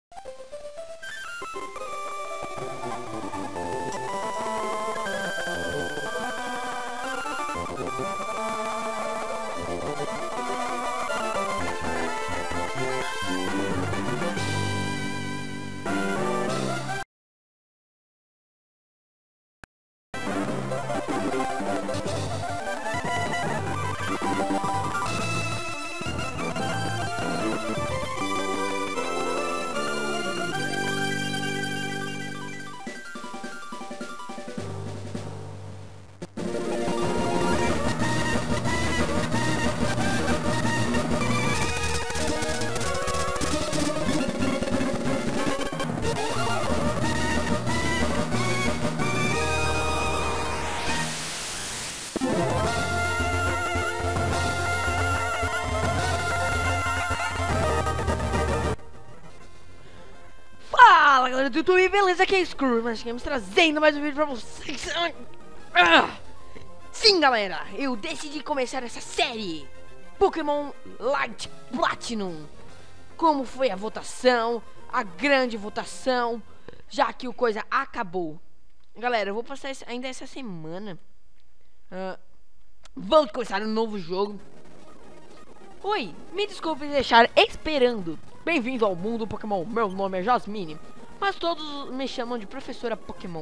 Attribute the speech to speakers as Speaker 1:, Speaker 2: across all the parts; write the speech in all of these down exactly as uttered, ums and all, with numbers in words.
Speaker 1: Fala galera do YouTube, beleza? Aqui é Screw, mas estamos trazendo mais um vídeo pra vocês. Ah! Sim galera, eu decidi começar essa série Pokémon Light Platinum. Como foi a votação, a grande votação, já que o coisa acabou. Galera, eu vou passar esse, ainda essa semana uh, Vamos começar um novo jogo. Oi, me desculpe deixar esperando. Bem-vindo ao mundo Pokémon, meu nome é Jasmine, mas todos me chamam de Professora Pokémon.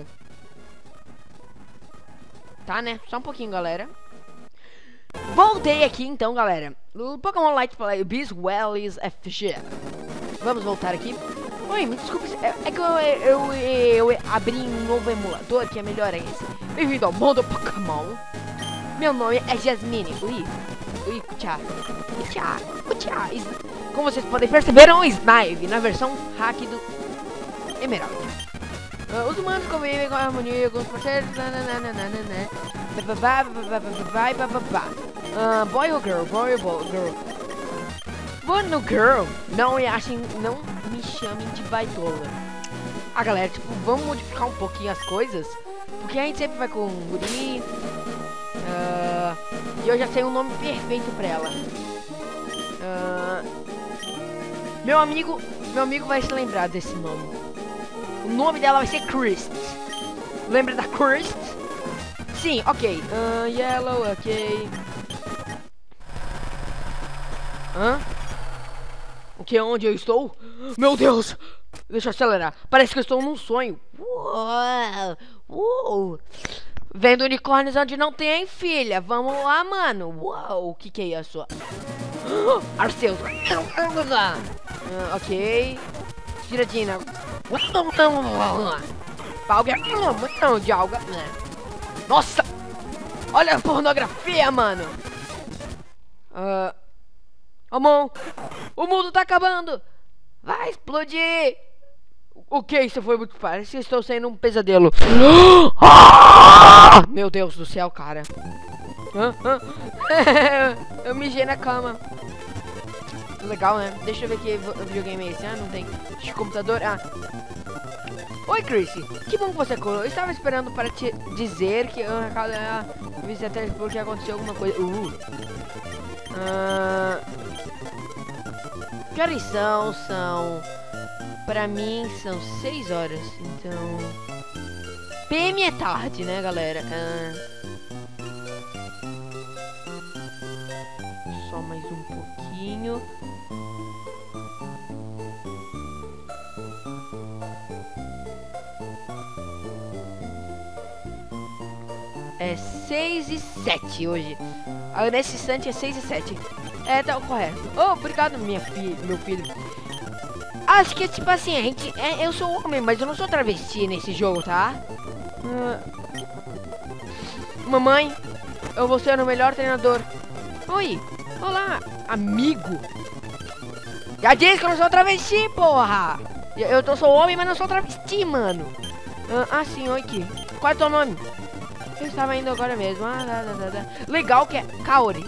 Speaker 1: Tá, né? Só um pouquinho, galera. Voltei aqui, então, galera. O Pokémon Light Play Biswellis F G. Vamos voltar aqui. Oi, me desculpe, é, é que eu, eu, eu, eu abri um novo emulador que é melhor é esse. Bem-vindo ao mundo Pokémon. Meu nome é Jasmine. Ui, ui, tchau. Tchau, tchau. Como vocês podem perceber, é um Snipe na versão hack do Emerald. Uh, os humanos convivem com a harmonia com os parceiros. Uh, boy ou girl? Boy ou boy, girl? Boy no girl? Não me achem, não me chamem de baitola. Ah, galera, tipo, vamos modificar um pouquinho as coisas, porque a gente sempre vai com um guri. Uh, e eu já sei um nome perfeito pra ela. Uh, Meu amigo, meu amigo vai se lembrar desse nome. O nome dela vai ser Chris. Lembra da Chris? Sim, ok. Uh, yellow, ok. Hã? O que? Onde eu estou? Meu Deus! Deixa eu acelerar. Parece que eu estou num sonho. Uou, uou. Vendo unicórnios onde não tem, filha. Vamos lá, mano. Uou, o que que é isso? Arceus. Uh, ok. Giradina. Palga. De alga. Nossa! Olha a pornografia, mano. Uh, Amon, o mundo tá acabando. Vai explodir. O que? Isso foi muito fácil. Parece que estou sendo um pesadelo. Ah! Meu Deus do céu, cara. Hã? Hã? Eu mijei na cama. Legal, né? Deixa eu ver que videogame é esse. Ah, não tem. Computador. Ah. Oi, Chrissy. Que bom que você colou. Eu estava esperando para te dizer que eu vi se até porque aconteceu alguma coisa. Uh. Ah. Que horas são? São. Pra mim são seis horas. Então. P M é tarde, né, galera? Ah. Só mais um pouquinho. É seis e sete hoje. Ah, nesse instante é seis e sete. É, tá correto. Oh, obrigado, minha filha, meu filho. Acho que, tipo assim, a gente, é, eu sou homem, mas eu não sou travesti nesse jogo, tá? Uh, mamãe, eu vou ser o melhor treinador. Oi, olá, amigo. Já disse que eu não sou travesti, porra. Eu, eu tô, sou homem, mas não sou travesti, mano. Uh, ah, sim, oi, que. Qual é o teu nome? Eu estava indo agora mesmo. Ah, dá, dá, dá. Legal que é Kaori.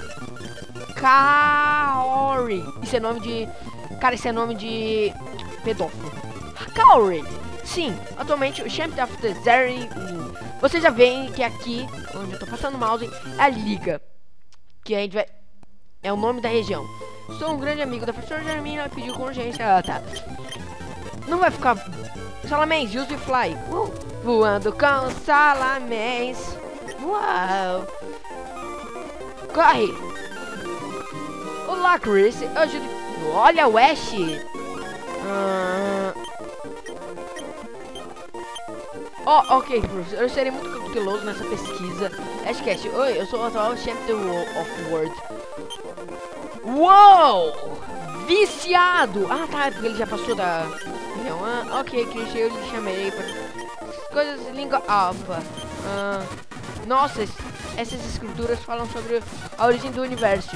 Speaker 1: Kaori. Isso é nome de... Cara, isso é nome de... pedófilo. Kaori. Sim, atualmente o Champion of the Zeri. Vocês já veem que aqui, onde eu tô passando o mouse, é a Liga. Que a gente vai... É o nome da região. Sou um grande amigo da professora Germina, pediu com urgência. Ah, tá. Não vai ficar... Salamence, use fly. Uh, voando com Salamence. Uau. Corre. Olá, Chris. Eu ajudo... Olha o Ash. Uh... Oh, ok, professor. Eu serei muito cauteloso nessa pesquisa. Ash Cash. Oi, eu sou o atual champion of World. Uou! Viciado! Ah, tá, é porque ele já passou da... Ah, ok, Chris, eu lhe chamei pra... Coisas de língua alfa. Ah, nossa, essas escrituras falam sobre a origem do universo.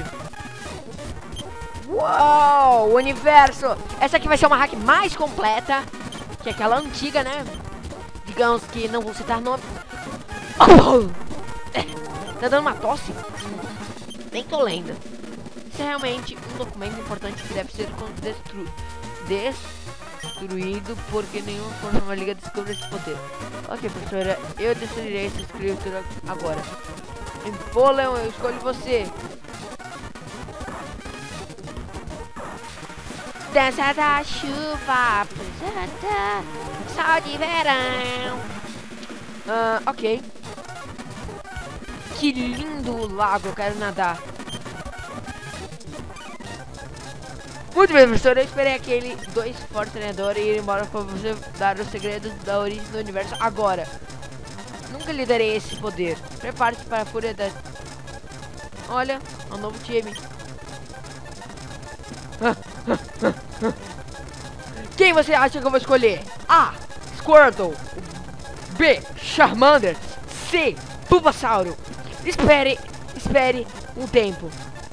Speaker 1: Uou! O universo! Essa aqui vai ser uma hack mais completa que aquela antiga, né? Digamos que não vou citar nome. Oh! Tá dando uma tosse? Nem tô lendo. Isso é realmente um documento importante que deve ser destru destruído porque nenhuma força uma liga descobre esse poder. Ok, professora, eu destruirei essa escritura agora. Empoleon, eu escolho você. Dança da chuva, apresenta sol de verão. Ah, ok. Que lindo lago, eu quero nadar. Muito bem, professor, eu esperei aquele dois fortes treinadores ir embora para você dar os segredos da origem do universo agora. Nunca lhe darei esse poder. Prepare-se para a fúria da... Olha, é um novo time. Quem você acha que eu vou escolher? A. Squirtle. B. Charmander. C. Bulbasauro. Espere, espere um tempo.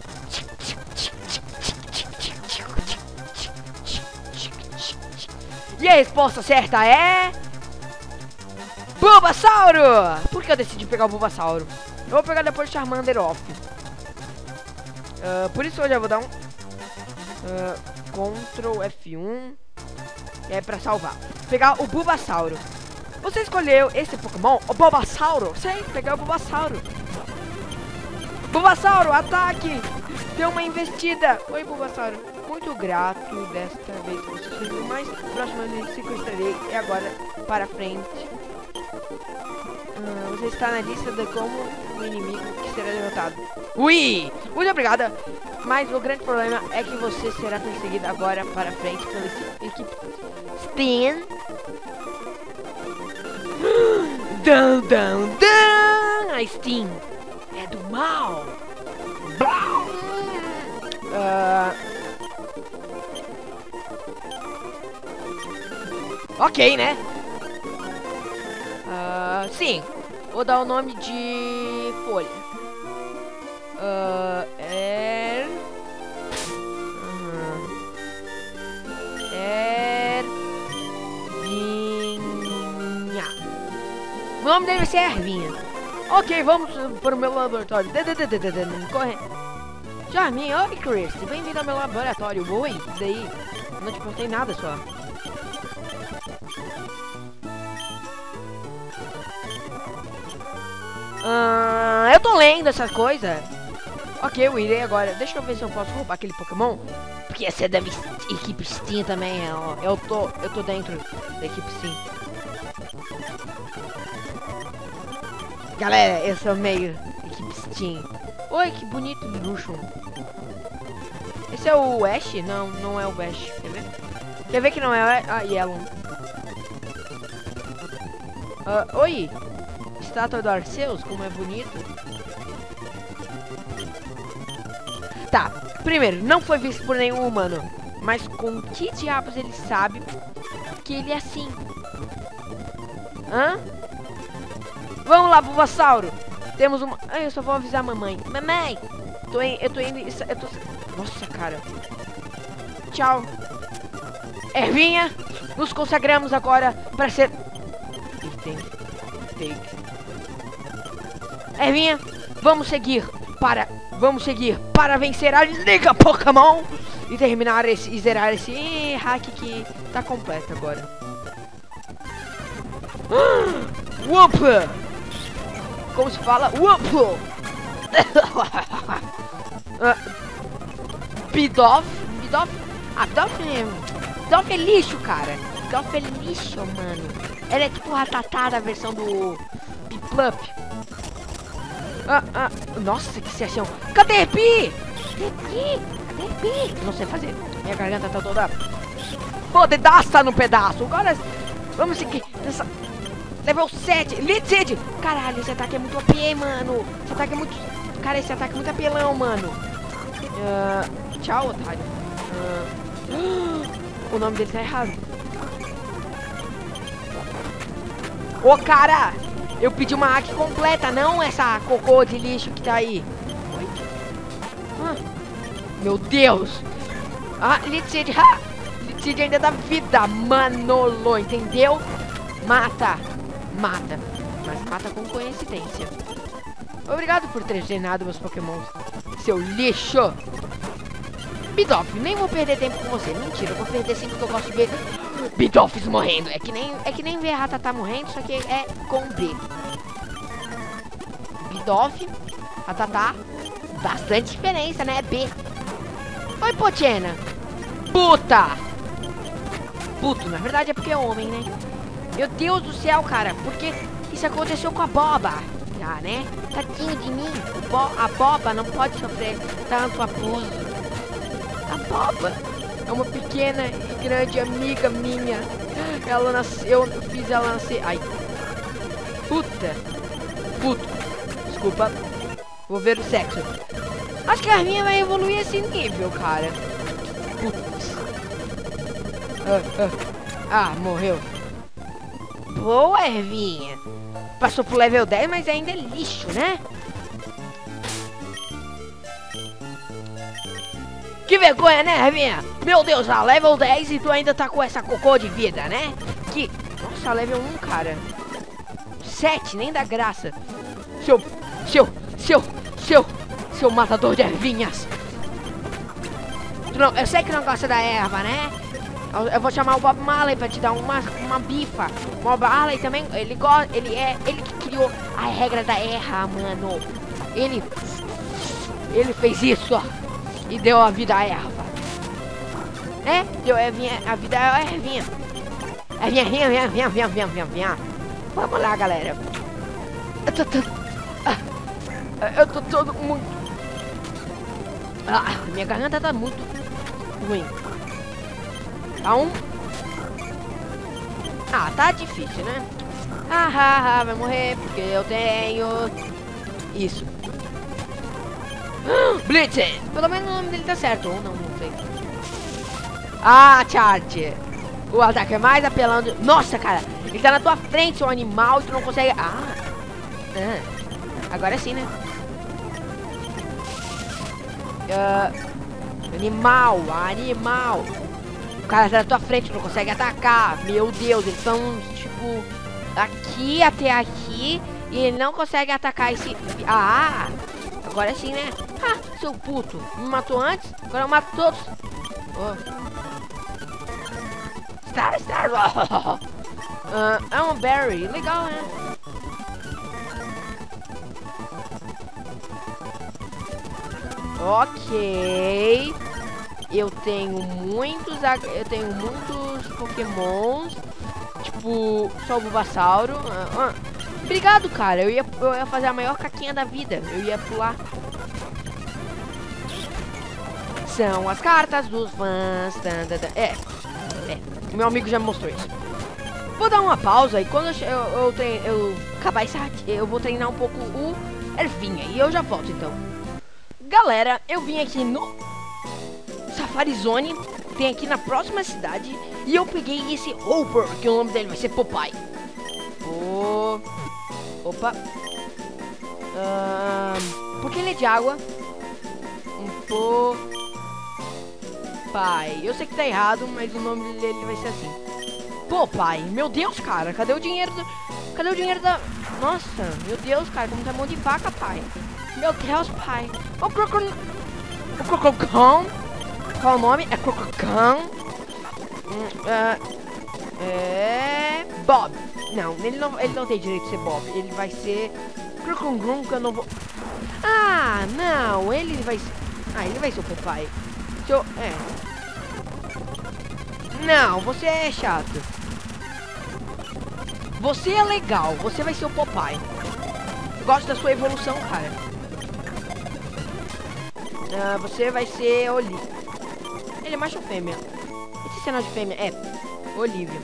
Speaker 1: E a resposta certa é... Bulbasauro! Por que eu decidi pegar o Bulbasauro? Eu vou pegar depois o Charmander off. Uh, por isso eu já vou dar um... Uh, Ctrl F um. É pra salvar. Pegar o Bulbasauro. Você escolheu esse Pokémon, o Bulbasauro. Sim, pegar o Bulbasauro. Bulbasauro, ataque! Deu uma investida. Oi, Bulbasauro. Muito grato desta vez que você serviu, mas próxima vez sequestrarei. E agora para frente. Uh, você está na lista de como o inimigo que será derrotado. Ui! Muito obrigada. Mas o grande problema é que você será perseguido agora para frente pela equipe Stan. Dun, dun, dun! A Steam é do mal. Uh, ok, né? Uh, sim. Vou dar o nome de folha. Uh, er... Uh, Ervinha. O nome dele vai ser Ervinha. Ok, vamos para o meu laboratório. Corre. Charminha, oi Chris, bem-vindo ao meu laboratório. Oi, isso daí. Não te contei nada só. Ah, eu tô lendo essa coisa. Ok, eu irei agora. Deixa eu ver se eu posso roubar aquele Pokémon. Porque essa é da minha equipe Steam também. Ó. Eu tô, eu tô dentro da equipe Steam. Galera, eu sou meio equipe Steam. Oi, que bonito bruxo. Esse é o Ash? Não, não é o Ash. Quer ver? Quer ver que não é a Yellow? Uh, oi. Estátua do Arceus, como é bonito. Tá, primeiro, não foi visto por nenhum humano. Mas com que diabos ele sabe que ele é assim? Hã? Vamos lá, Bulbasauro. Temos uma... Ah, eu só vou avisar a mamãe. Mamãe! Tô in... Eu tô indo... Eu tô... Nossa, cara. Tchau. Ervinha, nos consagramos agora para ser... Take. Take. Ervinha, vamos seguir para... Vamos seguir para vencer a Liga Pokémon e terminar esse... E zerar esse Ih, hack que tá completo agora. Whoop! Como se fala? Whoop! uh, Bidoof? Bidoof? Ah, Bidoof é... Bidoof é lixo, cara. Bidoof é lixo, mano. Ela é tipo Ratatá da versão do Piplup. Ah, ah, nossa, que sessão. Cadê Pi? Cadê Pi? Cadê Pi? Não sei fazer. Minha garganta tá toda fodedaça no pedaço. Agora vamos seguir nessa level sete. Elite Seed. Caralho, esse ataque é muito O P, mano. Esse ataque é muito... Cara, esse ataque é muito apelão, mano. Uh, tchau, otário. Uh, o nome dele tá errado. Ô, cara! Eu pedi uma hack completa, não essa cocô de lixo que tá aí. Oi? Ah, meu Deus! Ah, Elite Seed. Ah, Elite Seed ainda dá vida, Manolo, entendeu? Mata. Mata. Mas mata com coincidência. Obrigado por ter treinado meus pokémons, seu lixo. Bidoof, nem vou perder tempo com você. Mentira, eu vou perder sim porque eu gosto de ver Bidoofs morrendo. É que nem, é que nem ver a Ratatá morrendo, só que é com B. Bidoof, Ratatá, bastante diferença, né? B. Oi, Pochena. Puta. Puto, na verdade é porque é homem, né? Meu Deus do céu, cara. Porque isso aconteceu com a Boba. Ah, né? Tadinho de mim. Bo a Boba não pode sofrer tanto abuso. A Boba é uma pequena e grande amiga minha. Ela nasceu, eu fiz ela nascer. Ai. Puta. Puto. Desculpa. Vou ver o sexo. Acho que a minha vai evoluir esse nível, cara. Putz. Ah, ah. ah, morreu. Boa, Ervinha. Passou pro level dez, mas ainda é lixo, né? Que vergonha, né, Ervinha? Meu Deus, a level dez e tu ainda tá com essa cocô de vida, né? Que... Nossa, level um, cara. sete, nem dá graça. Seu... Seu... Seu... Seu... Seu matador de ervinhas. Tu não, eu sei que não gosta da erva, né? Eu, eu vou chamar o Bob Marley pra te dar uma, uma bifa. O Bob Marley também, ele gosta, ele é, ele que criou a regra da erva, mano. Ele, ele fez isso, ó, e deu a vida à erva. Né? Deu a, ervinha, a vida à ervinha. Ervinha, ervinha, ervinha, ervinha, ervinha, ervinha, ervinha. Vamos lá, galera. Eu tô todo... Ah, eu tô todo muito... Ah, minha garganta tá muito ruim. Tá um... Ah, tá difícil, né? Ah, ah, ah, vai morrer porque eu tenho... Isso. Blitzen! Pelo menos o nome dele tá certo. Ou não, não sei. Ah, Charge! O ataque é mais apelando... Nossa, cara! Ele tá na tua frente, seu animal, e tu não consegue... Ah! ah. Agora sim, né? Uh, animal, animal. O cara tá na tua frente, não consegue atacar. Meu Deus, eles são tipo aqui até aqui e ele não consegue atacar esse... Ah, agora sim, né? Ah, seu puto, me matou antes, agora eu mato todos. Oh. Star, Star. uh, é um berry, legal, né? Ok, eu tenho muitos, eu tenho muitos pokémons, tipo, só o Bulbasauro. Ah, ah. Obrigado, cara, eu ia, eu ia fazer a maior caquinha da vida, eu ia pular. São as cartas dos fãs. Dan, dan, dan. É, é, meu amigo já me mostrou isso. Vou dar uma pausa e quando eu, eu, eu, treino, eu acabar isso aqui, eu vou treinar um pouco o Ervinha e eu já volto então. Galera, eu vim aqui no Safari Zone, tem aqui na próxima cidade, e eu peguei esse Hopper, que o nome dele vai ser Popeye. Oh. Opa. Um, porque ele é de água. Um Popeye. Eu sei que tá errado, mas o nome dele vai ser assim. Popeye. Meu Deus, cara, cadê o dinheiro do... Cadê o dinheiro da... Nossa, meu Deus, cara, como tá mão de vaca, pai. Meu Deus, pai. O Crocon... O Crococão. Qual o nome? É Crococão. Hum, uh, é... Bob. Não, ele não, ele não tem direito de ser Bob. Ele vai ser... Crocongrum, que eu não vou... Ah, não. Ele vai ser... Ah, ele vai ser o Popeye. Seu... É... Não, você é chato. Você é legal, você vai ser o Popeye. Eu gosto da sua evolução, cara. Ah, você vai ser Olivia. Ele é macho ou fêmea? Esse cenário de fêmea é Olivia.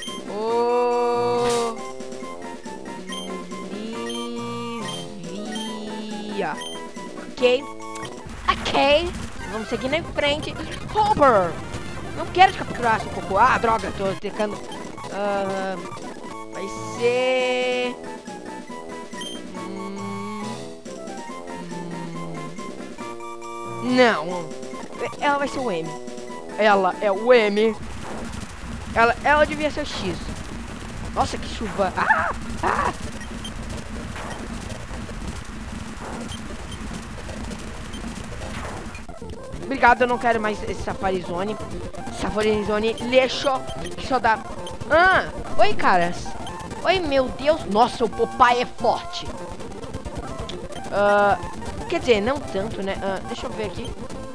Speaker 1: Olivia. Ok. Ok. Vamos seguir na frente. Hopper. Não quero te capturar, seu cocô. Ah, droga. Tô tecando. Uh, vai ser... Hum... Não. Ela vai ser o M. Ela é o M. Ela, ela devia ser o X. Nossa, que chuva. Ah! Ah! Obrigado, eu não quero mais esse Safari Zone. Safari Zone lixo. Que só dá... Ah! Oi, caras. Oi, meu Deus. Nossa, o Popeye é forte. Uh, quer dizer, não tanto, né? Uh, deixa eu ver aqui.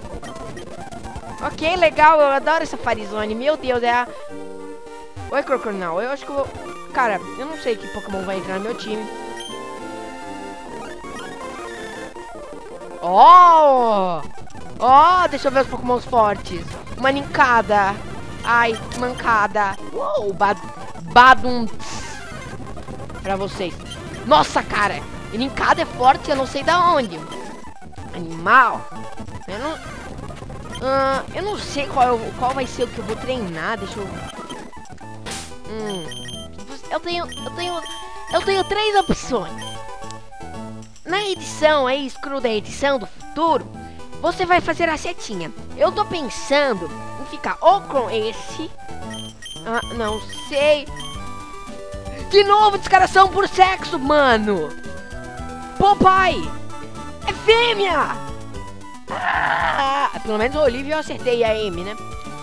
Speaker 1: Ok, legal. Eu adoro essa Safari Zone. Meu Deus, é a... Oi, Crocodile. Eu acho que eu vou... Cara, eu não sei que Pokémon vai entrar no meu time. Oh! Oh, deixa eu ver os Pokémons fortes. Uma Nincada. Ai, mancada. Uou, bad, badum. Pra vocês. Nossa, cara. Nincada é forte, eu não sei da onde. Animal. Eu não... Uh, eu não sei qual, qual vai ser o que eu vou treinar. Deixa eu... Hum, eu tenho... Eu tenho... Eu tenho três opções. Na edição aí, Screw da edição do futuro, você vai fazer a setinha. Eu tô pensando em ficar ou com esse... Ah, não sei. De novo, descaração por sexo, mano. Popeye é fêmea. Ah, pelo menos a Olivia eu acertei a M, né?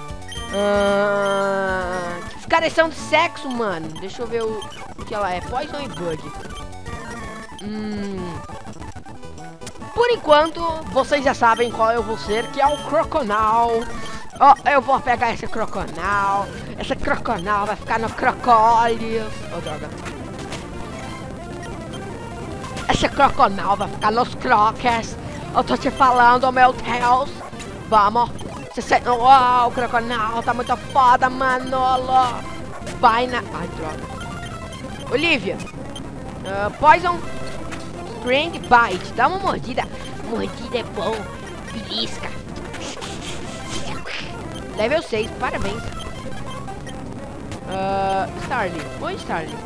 Speaker 1: Ah, descaração de sexo, mano. Deixa eu ver o, o que ela é. Poison e Bug. Hum... Por enquanto, vocês já sabem qual eu vou ser, que é o Crocodile. Ó, oh, eu vou pegar esse Crocodile. Esse Crocodile vai ficar no Crocodile. Oh, droga. Esse Crocodile vai ficar nos Crockers. Eu tô te falando, meu Deus. Vamos. Você sente... Uau, o Crocodile tá muito foda, Manolo. Vai na... Ai, droga. Olivia. Uh, Poison... Grand Bite, dá uma mordida. Mordida é bom. Belisca. Level seis, parabéns. Uh, Starly. Oi, Starly.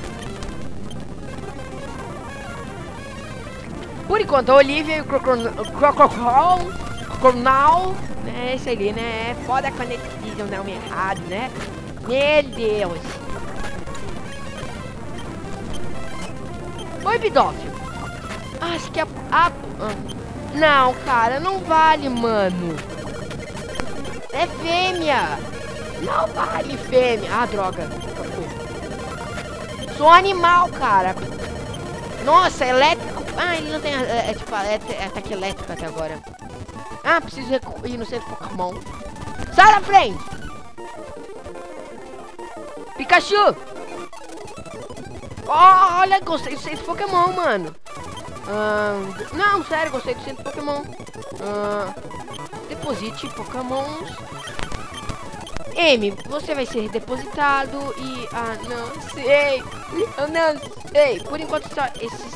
Speaker 1: Por enquanto, a Olivia e o Crocodile. Crocodile. Né? Esse ali, né? É foda quando eles dizem o nome errado, né? Meu Deus. Oi, Bidófilo. Ah, acho que é... Ah, não, cara, não vale, mano. É fêmea. Não vale, fêmea. Ah, droga. Sou animal, cara. Nossa, elétrico. Ah, ele não tem... É, é tipo, é, é ataque elétrico até agora. Ah, preciso ir no centro Pokémon. Sai da frente. Pikachu. Oh, olha, gostei do centro Pokémon, mano. Uh, não, sério, gostei do centro Pokémon. Uh, deposite Pokémons. M, você vai ser depositado e... Ah, não sei. Eu não sei. Por enquanto só esses...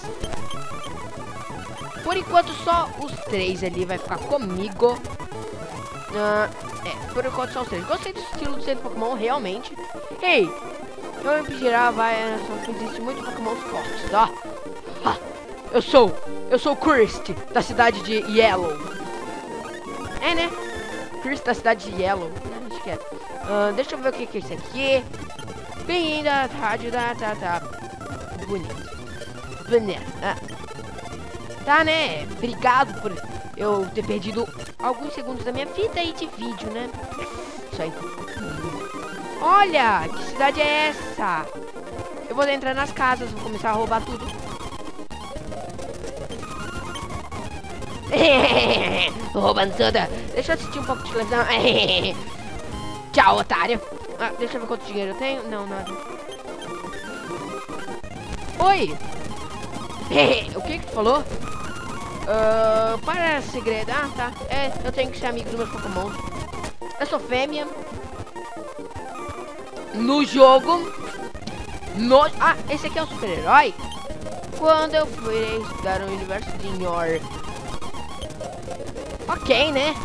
Speaker 1: Por enquanto só os três ali vai ficar comigo. Uh, é, por enquanto só os três. Gostei do estilo do centro Pokémon, realmente. Ei, eu impedirá, vai... Só que existe muitos Pokémons fortes, tá? Ha. Eu sou, eu sou o Chris, da cidade de Yellow. É, né? Chris da cidade de Yellow. Acho que é. Uh, deixa eu ver o que, que é isso aqui. Bem-vindo à rádio da... Tá, tá. Bonito. Bonito. Ah. Tá, né? Obrigado por eu ter perdido alguns segundos da minha vida aí de vídeo, né? Isso aí. Olha, que cidade é essa? Eu vou entrar nas casas, vou começar a roubar tudo. Roubando tudo. Deixa eu assistir um pouco de televisão. Tchau, otário. Ah, deixa eu ver quanto dinheiro eu tenho. Não, nada. Oi! O que que tu falou? Uh, para segredo. Ah, tá. É, eu tenho que ser amigo dos meus Pokémon. Eu sou fêmea. No jogo. No... Ah, esse aqui é o super-herói. Quando eu fui estudar no universo de Nor. Ok, né?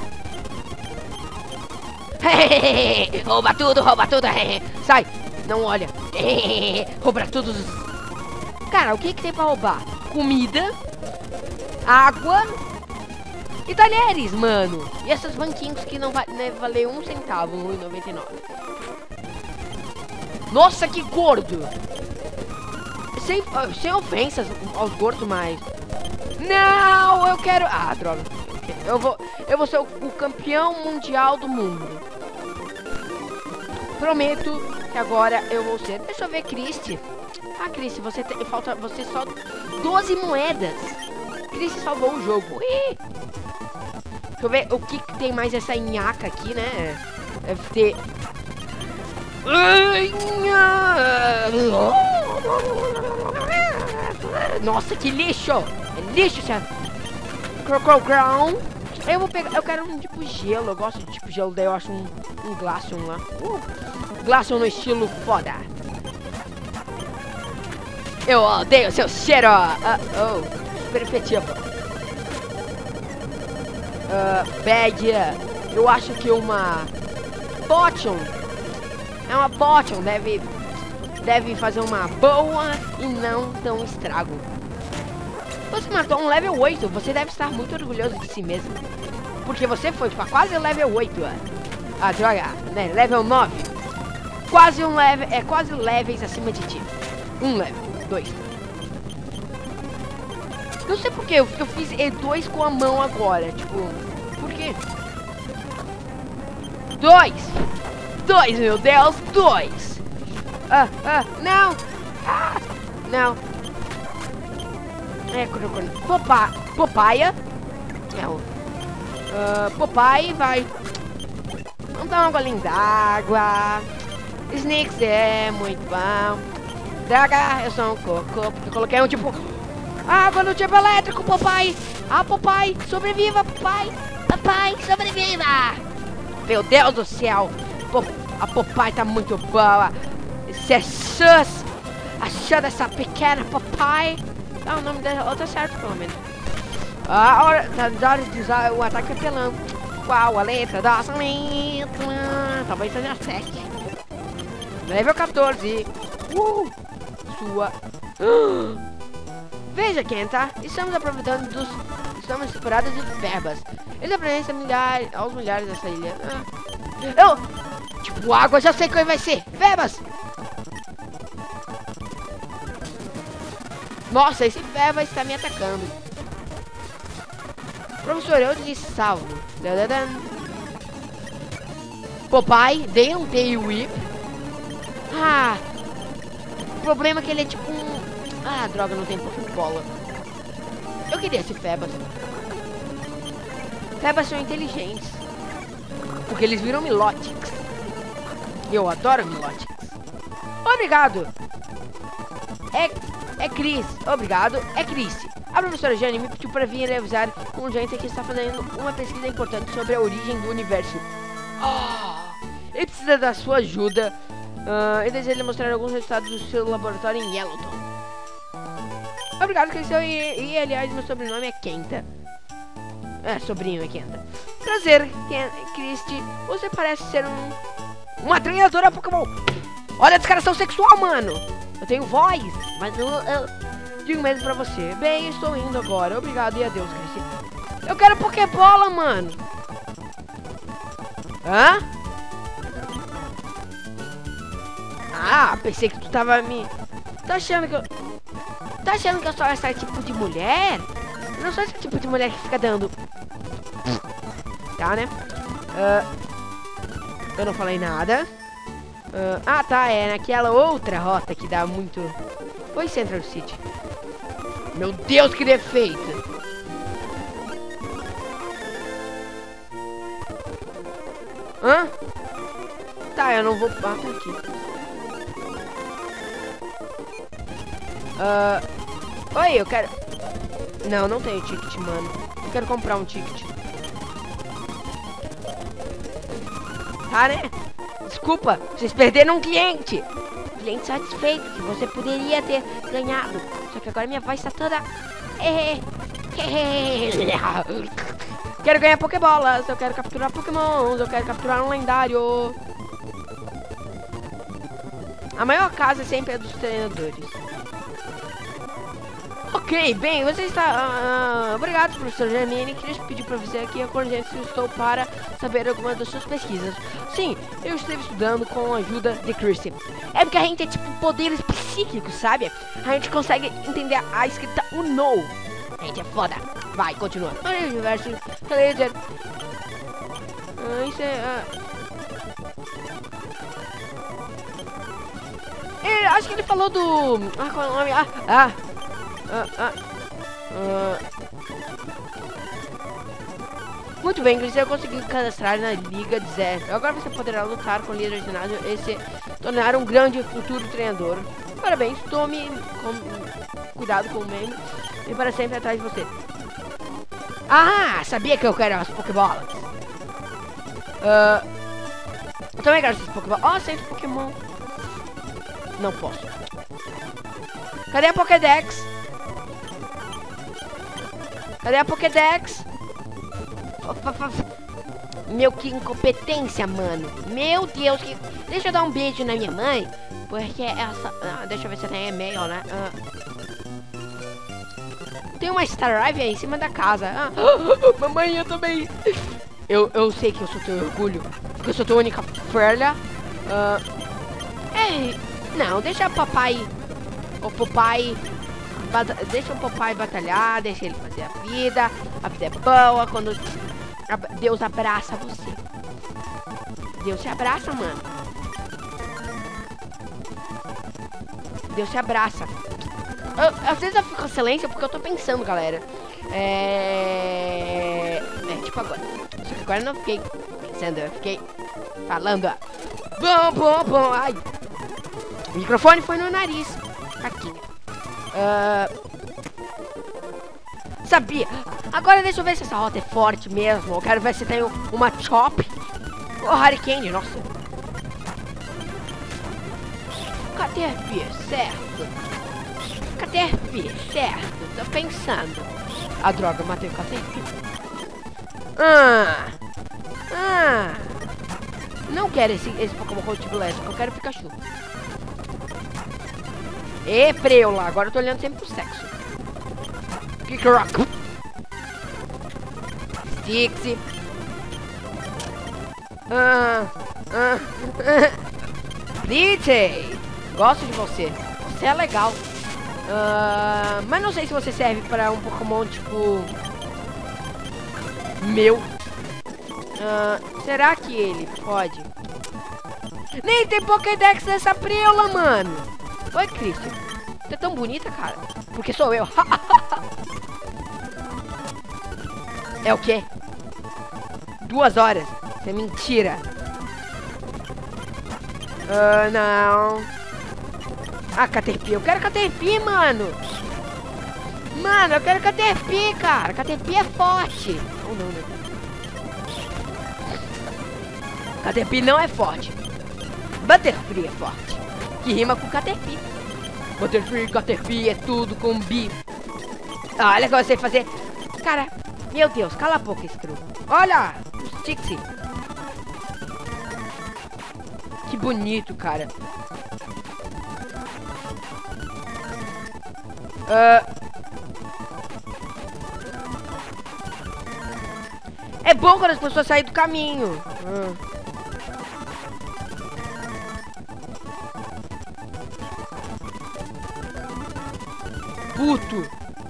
Speaker 1: Rouba tudo, rouba tudo. Sai, não olha. Rouba tudo. Cara, o que que tem pra roubar? Comida, água e talheres, mano. E esses banquinhos que não vai né, valer um centavo, um e noventa e nove. Nossa, que gordo. Sem, sem ofensas aos gordos, mas... Não, eu quero... Ah, droga. Eu vou, eu vou ser o, o campeão mundial do mundo. Prometo que agora eu vou ser. Deixa eu ver, Christy. Ah, Christy, você tem, falta você só doze moedas. Christy salvou o jogo. Ih. Deixa eu ver o que, que tem mais essa nhaca aqui, né? Deve ter. Nossa, que lixo! É lixo, certo? Crocogrão. Eu vou pegar. Eu quero um tipo gelo. Eu gosto de tipo gelo. Daí eu acho um, um Glaceon lá. Uh, Glaceon no estilo foda. Eu odeio seu cheiro. Uh, oh, super efetivo. Uh, bag. Eu acho que uma Potion. É uma Potion. Deve, deve fazer uma boa e não tão estrago. Você matou um level oito, você deve estar muito orgulhoso de si mesmo. Porque você foi pra quase level oito. Ah, droga, né? Level nove. Quase um level, é quase levels acima de ti. Um level, dois. Não sei por que eu, eu fiz E dois com a mão agora, tipo... Por quê? Dois! Dois, meu Deus, dois! Ah, ah, não! Ah, não! É, Popa, Popeye. É o. Uh, Popeye vai. Vamos dar uma golinha d'água. Snicks é muito bom. Droga, eu sou um cocô. Porque eu coloquei um tipo. Água no tipo elétrico, Popeye. Ah, Popeye, sobreviva, Popeye. Popeye, sobreviva. Meu Deus do céu. A Popeye tá muito boa. Esse é sus. Achando essa pequena Popeye. Ah, o nome dela tá certo, pelo menos. Ah, hora, tá hora de usar o ataque apelão. Qual a letra da sua letra? Talvez seja sete. Level quatorze. Uh, sua. Uh. Veja, Kenta. Estamos aproveitando dos... Estamos separados de verbas. Eles aprendem milhares, aos milhares dessa ilha. Ah. Eu... Tipo, água, já sei qual vai ser. Verbas. Nossa, esse Feva está me atacando. Professor, eu lhe salvo. Popeye, dei um Tail Whip. Ah, o problema é que ele é tipo um... Ah, droga, não tem Pokébola. Eu queria esse Febas. Febas são inteligentes. Porque eles viram Milotics. E eu adoro Milotics. Obrigado. É... É Cris, obrigado, é Cris. A professora Jane me pediu para vir avisar um gente que está fazendo uma pesquisa importante sobre a origem do universo. Oh, ele precisa da sua ajuda. Uh, ele deseja lhe mostrar alguns resultados do seu laboratório em Yellowton. Obrigado, Cris. E, e aliás, meu sobrenome é Kenta. É, sobrinho é Kenta. Prazer, Christy. Você parece ser um... uma treinadora Pokémon. Olha a descaração sexual, mano. Eu tenho voz, mas eu, eu digo mesmo pra você. Bem, estou indo agora. Obrigado e adeus, Christy. Eu quero Pokébola, mano. Hã? Ah, pensei que tu tava me... Tá achando que eu... Tá achando que eu sou esse tipo de mulher? Eu não sou esse tipo de mulher que fica dando... Tá, né? Uh, eu não falei nada. Uh, ah, tá, é naquela outra rota que dá muito... Oi, Central City. Meu Deus, que defeito! Hã? Tá, eu não vou... Ah, tá aqui. Uh, oi, eu quero... Não, não tenho ticket, mano. Eu quero comprar um ticket. Tá, né? Desculpa, vocês perderam um cliente. Cliente satisfeito, que você poderia ter ganhado. Só que agora minha voz tá toda... Quero ganhar Pokébolas, eu quero capturar Pokémons, eu quero capturar um lendário. A maior casa sempre é dos treinadores. Ok, bem, você está... Uh, obrigado, professor Germini. Queria pedir para você aqui a coordenação se eu estou para saber algumas das suas pesquisas. Sim, eu estive estudando com a ajuda de Christy. É porque a gente é tipo poderes psíquicos, sabe? A gente consegue entender a escrita Uno. A gente é foda. Vai, continua. Olha o universo. Laser. Ah, isso é... Ah. Ele, acho que ele falou do... Ah, qual é o nome? Ah, ah. Ah, ah, ah. Muito bem, Chris, eu consegui cadastrar na Liga de Zero. Agora você poderá lutar com o líder de ginásio e se tornar um grande futuro treinador. Parabéns, tome com... cuidado com o membro e para sempre atrás de você. Ah, sabia que eu quero as Pokébolas. Uh, eu também quero essas Pokébolas. Ó, oh, cem Pokémon. Não posso. Cadê a Pokédex? Cadê a Pokédex? Meu, que incompetência, mano. Meu Deus, que... Deixa eu dar um beijo na minha mãe. Porque essa... Ah, deixa eu ver se tem e-mail, né? Ah. Tem uma Star Drive aí em cima da casa. Ah. Mamãe, eu também. Eu, eu sei que eu sou teu orgulho. Porque eu sou tua única filha. Ah. Ei, não, deixa o papai... O papai... Deixa o papai batalhar, deixa ele fazer a vida. A vida é boa quando Deus abraça você. Deus te abraça, mano. Deus te abraça. Eu, às vezes eu fico em silêncio porque eu tô pensando, galera. É... É, tipo agora. Só que agora eu não fiquei pensando, eu fiquei falando. Bom, bom, bom. Ai. O microfone foi no nariz. Aqui. Uh... Sabia. Agora deixa eu ver se essa rota é forte mesmo. Eu quero ver se tem uma Chop. Ou oh, Hurricane, nossa. Caterpie, certo. Caterpie, certo. Tô pensando. A droga, eu matei o Caterpie. Ah. Ah. Não quero esse, esse Pokémon com tipo elétrico. Eu quero Pikachu. E Preula, agora eu tô olhando sempre pro sexo. Kick Rock. Stixie. Ah, ah, ah. Pretty. Gosto de você. Você é legal. Ah, mas não sei se você serve para um Pokémon tipo... Meu. Ah, será que ele pode? Nem tem Pokédex nessa Preula, mano. Oi, Christian. Você é tão bonita, cara. Porque sou eu. É o quê? Duas horas. Isso é mentira. Ah, uh, não. Ah, Caterpie. Eu quero Caterpie, mano. Mano, eu quero Caterpie, cara. Caterpie é forte. Oh, não, não. Caterpie não é forte. Butterfree é forte. Que rima com Caterpie. Butterfree, Caterpie, é tudo com bi. Ah, olha o que eu sei fazer. Cara, meu Deus, cala a boca, Screw. Olha, o Stixie. Que bonito, cara. Uh... É bom quando as pessoas saem do caminho. Uh... Puto.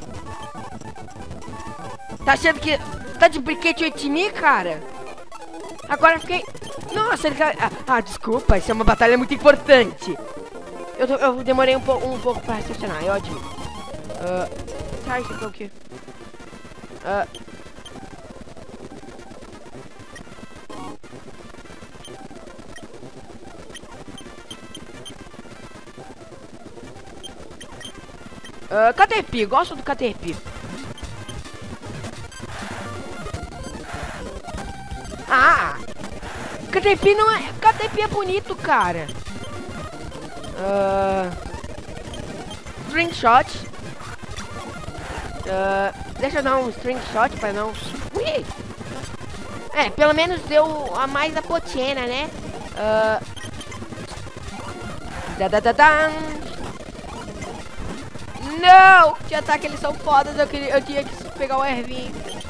Speaker 1: Tá achando que tá de brinquedo em mim, cara? Agora eu fiquei... Nossa, ele tá... Ah, ah, desculpa, isso é uma batalha muito importante. Eu, tô, eu demorei um, po um pouco pra raciocinar, eu admito. Uh... Tá, isso aqui é o quê? Uh... Uh, Caterpie, gosto do Caterpie. Ah! Caterpie não é... Caterpie é bonito, cara. Uh, string shot. Uh, deixa eu dar um string shot pra não... Ui! É, pelo menos deu a mais da Potiena, né? Uh, da da da da. Não! De ataque eles são fodas, eu, queria, eu tinha que pegar o Ervin.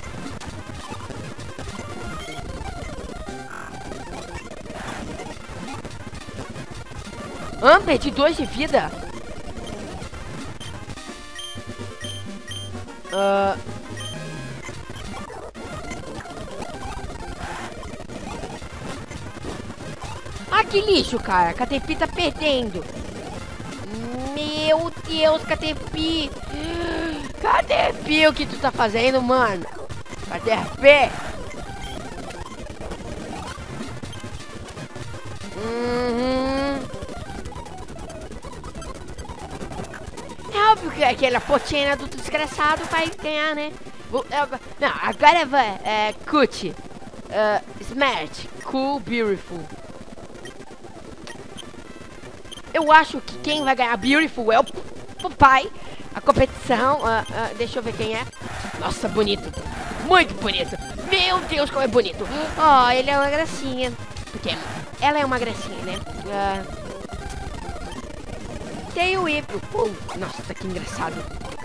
Speaker 1: Ah, perdi dois de vida. Uh... Ah, que lixo, cara. A Caterpie tá perdendo. Meu Deus, Caterpie. Caterpie, o que tu tá fazendo, mano? Caterpie. Uhum. É óbvio que aquela potina do desgraçado vai ganhar, né? Não, agora vai. É, Cut. Uh, Smart. Cool, beautiful. Eu acho que quem vai ganhar Beautiful é o papai. A competição, uh, uh, deixa eu ver quem é. Nossa, bonito. Muito bonito. Meu Deus, como é bonito. Oh, ele é uma gracinha. Porque ela é uma gracinha, né? Uh, tem o Whip. Uh, nossa, que engraçado.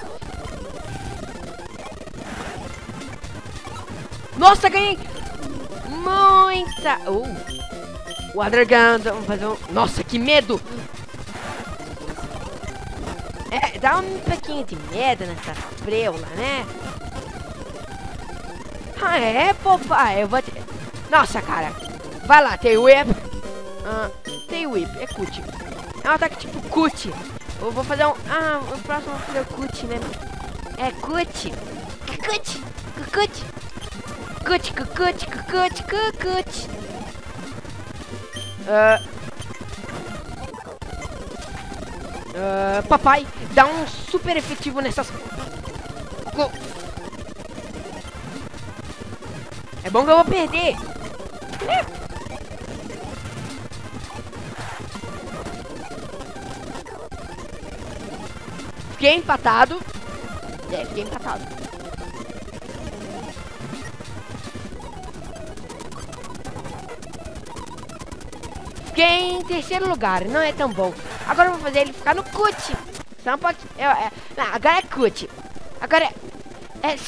Speaker 1: Nossa, ganhei. Muita. Uh, Water Gun. Vamos fazer um... Nossa, que medo. É, dá um pouquinho de medo nessa preula, né? Ah, é, papai, eu vou te... Nossa, cara. Vai lá, tem whip. Ah, tem whip, é cut. É um ataque tipo cut. Eu vou fazer um... Ah, o próximo eu vou fazer o cut, né? É cut. Cut. Cut. Cut, cut, cut, cut, cut. Ah... Uh, papai, dá um super efetivo nessas... É bom que eu vou perder. Fiquei empatado. É, fiquei empatado. Fiquei em terceiro lugar, não é tão bom. Agora eu vou fazer ele ficar no cut. Só um pouquinho. É, é, não, agora é cut. Agora é... É...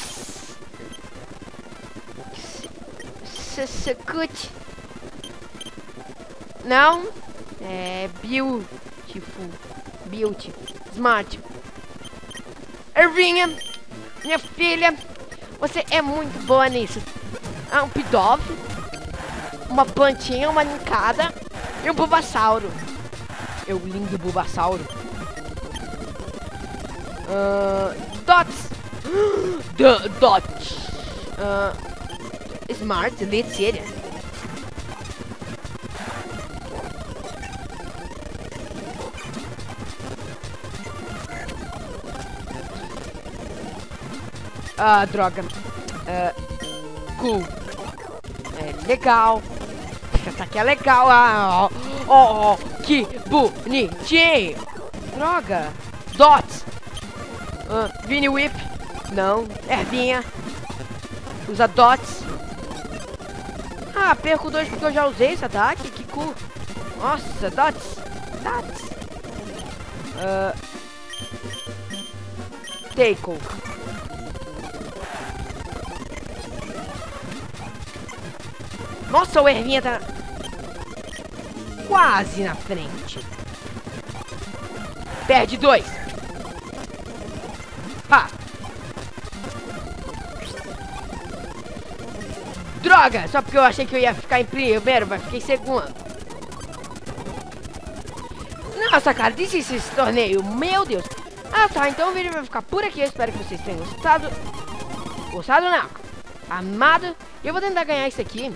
Speaker 1: Cut. Não. É... Beautiful. Beauty. Smart. Ervinha. Minha filha. Você é muito boa nisso. Ah, um Pidove. Uma plantinha, uma lincada. E um Bulbasauro. Eu lindo Bulbasauro. Uh, dots. D dots. Uh, smart, Elite Seria. Ah, droga. Uh, cool. É legal. Esse ataque é legal. Ah, ó. Oh, oh, que bonitinho. Droga. Dots. Uh, Vini Whip. Não. Ervinha. Usa Dots. Ah, perco dois porque eu já usei esse ataque. Que cool. Nossa, Dots. Dots. Uh, Tackle. Nossa, o Ervinha tá... quase na frente. Perde dois. Ah. Droga! Só porque eu achei que eu ia ficar em primeiro, mas fiquei em segundo. Nossa, cara, desiste esse torneio. Meu Deus. Ah, tá. Então o vídeo vai ficar por aqui. Eu espero que vocês tenham gostado. Gostado não. Amado. E eu vou tentar ganhar isso aqui.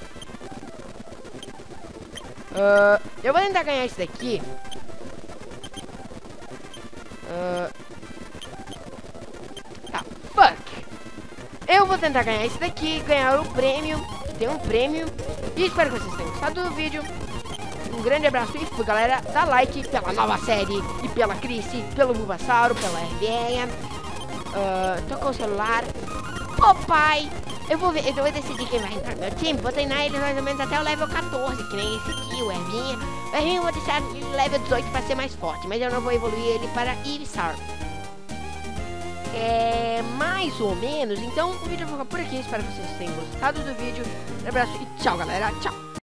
Speaker 1: Uh, eu vou tentar ganhar isso daqui. Uh, Eu vou tentar ganhar esse daqui, ganhar o prêmio, que tem um prêmio. E espero que vocês tenham gostado do vídeo. Um grande abraço e fui, galera. Dá like pela nova série e pela Chrissy, pelo Bulbasauro, pela Hervinha. Uh, tô com o celular. Papai, eu vou ver, eu vou decidir quem vai entrar no meu time. Vou treinar ele mais ou menos até o level quatorze, que nem esse aqui, o Hervinha. O Hervinha eu vou deixar ele level dezoito para ser mais forte, mas eu não vou evoluir ele para Ivysaur. É mais ou menos. Então o vídeo vai ficar por aqui. Espero que vocês tenham gostado do vídeo. Um abraço e tchau, galera. Tchau.